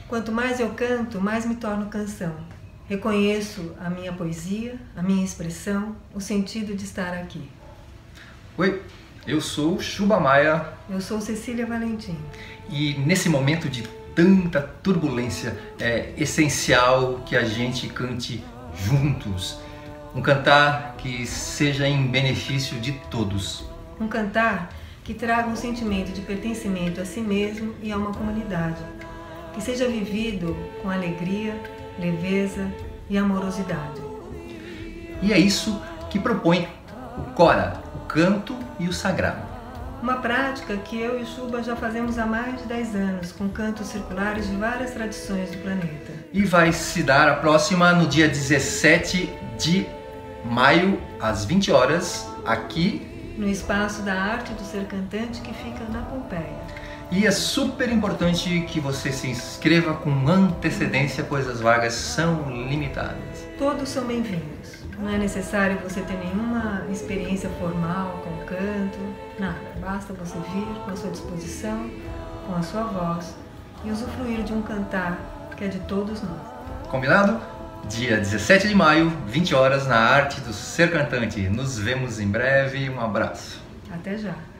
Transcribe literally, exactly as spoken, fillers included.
Quanto mais eu canto, mais me torno canção. Reconheço a minha poesia, a minha expressão, o sentido de estar aqui. Oi, eu sou Chuba Maia. Eu sou Cecília Valentim. E nesse momento de tanta turbulência, é essencial que a gente cante juntos. Um cantar que seja em benefício de todos. Um cantar que traga um sentimento de pertencimento a si mesmo e a uma comunidade. Que seja vivido com alegria, leveza e amorosidade. E é isso que propõe o Cora, o canto e o sagrado. Uma prática que eu e o Chuba já fazemos há mais de dez anos, com cantos circulares de várias tradições do planeta. E vai se dar a próxima no dia dezessete de maio, às vinte horas, aqui no Espaço da Arte do Ser Cantante, que fica na Pompeia. E é super importante que você se inscreva com antecedência, pois as vagas são limitadas. Todos são bem-vindos. Não é necessário você ter nenhuma experiência formal com canto, nada. Basta você vir com a sua disposição, com a sua voz e usufruir de um cantar que é de todos nós. Combinado? Dia dezessete de maio, vinte horas, na Arte do Ser Cantante. Nos vemos em breve. Um abraço. Até já.